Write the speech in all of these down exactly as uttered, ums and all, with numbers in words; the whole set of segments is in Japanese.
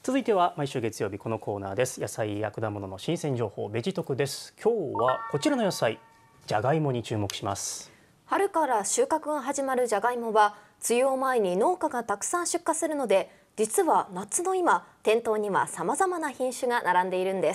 続いては毎週月曜日このコーナーです。野菜や果物の新鮮情報ベジ得です。今日はこちらの野菜、じゃがいもに注目します。 春から収穫が始まるじゃがいもは梅雨を前に農家がたくさん出荷するので、実は夏の今店頭にはさまざまな品種が並んでいるんです。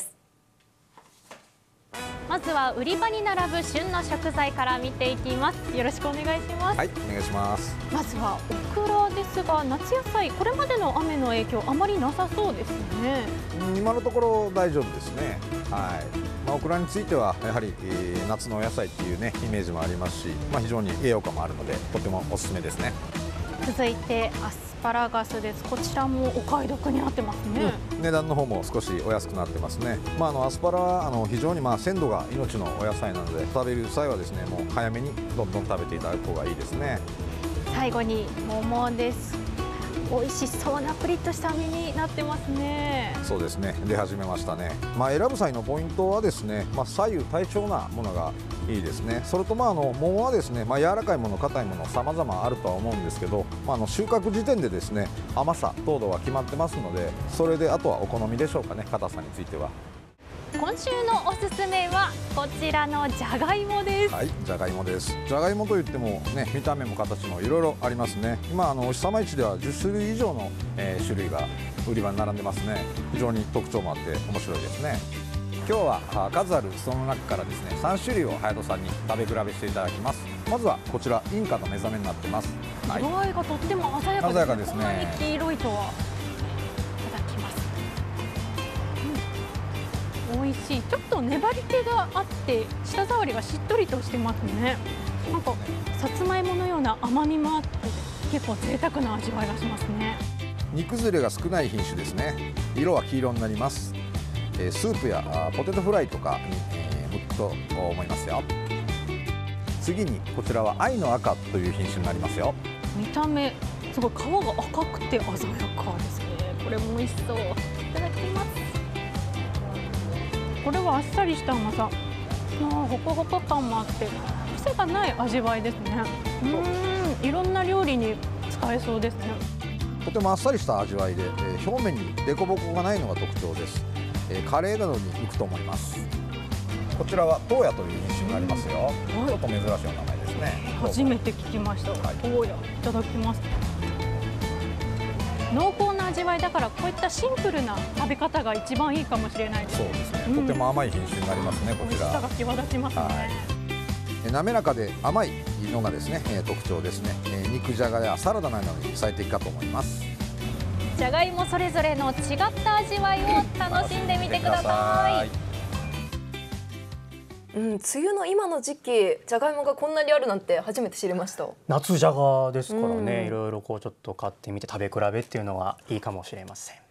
まずは売り場に並ぶ旬の食材から見ていきます。よろしくお願いします。 はい、お願いします。 まずはオクラですが、夏野菜これまでの雨の影響あまりなさそうですね。 今のところ大丈夫ですね。はい。まあ、オクラについてはやはり、えー、夏のお野菜っていうねイメージもありますし、まあ、非常に栄養価もあるのでとてもおすすめですね。 続いてアスパラガスです。こちらもお買い得になってますね。 うん、値段の方も少しお安くなってますね。まあ、あのアスパラはあの非常にまあ鮮度が命のお野菜なので、食べる際はですねもう早めにどんどん食べていただく方がいいですね。 最後に桃です。美味しそうなプリッとした実になってますね。 そうですね、出始めましたね。まあ、選ぶ際のポイントはですね、まあ、左右対称なものがいいですね。それとまああの桃はですね、まあ、柔らかいもの硬いもの様々あるとは思うんですけど、まあ、あの収穫時点でですね甘さ糖度は決まってますので、それであとはお好みでしょうかね、硬さについては。 今週のおすすめはこちらのじゃがいもです。 はい、じゃがいもです。じゃがいもといってもね、見た目も形もいろいろありますね。今あのお日様市ではじゅっしゅるい以上の、えー、種類が売り場に並んでますね。非常に特徴もあって面白いですね。今日は数あるその中からですねさんしゅるいを隼人さんに食べ比べしていただきます。まずはこちらインカの目覚めになってます。 色合いがとっても鮮やかですね。 鮮やかですね。 こんなに黄色いとは。いただきます。うん、美味しい。ちょっと粘り気があって舌触りがしっとりとしてますね。なんかさつまいものような甘みもあって結構贅沢な味わいがしますね。 煮崩れが少ない品種ですね。色は黄色になります。スープやポテトフライとかに向くと思いますよ。次にこちらは愛の赤という品種になりますよ。 見た目すごい皮が赤くて鮮やかですね。これも美味しそう。いただきます。これはあっさりした甘さ、あホクホク感もあって癖がない味わいですね。うん、いろんな料理に使えそうですね。 とてもあっさりした味わいで、表面に凸凹がないのが特徴です。カレーなどに向くと思います。こちらはトーヤという品種になりますよ。うん、ちょっと珍しいお名前ですね。 初めて聞きました。はい、トーヤいただきます。濃厚な味わいだからこういったシンプルな食べ方が一番いいかもしれないです。 そうですね。うん、とても甘い品種になりますね。こちら。 美味しさが際立ちますね。はい、 滑らかで甘いのがですね特徴ですね。肉じゃがやサラダなどに最適かと思います。 じゃがいもそれぞれの違った味わいを楽しんでみてください。 うん、梅雨の今の時期、じゃがいもがこんなにあるなんて初めて知りました。 夏じゃがですからね、いろいろこうちょっと買ってみて食べ比べっていうのはいいかもしれません。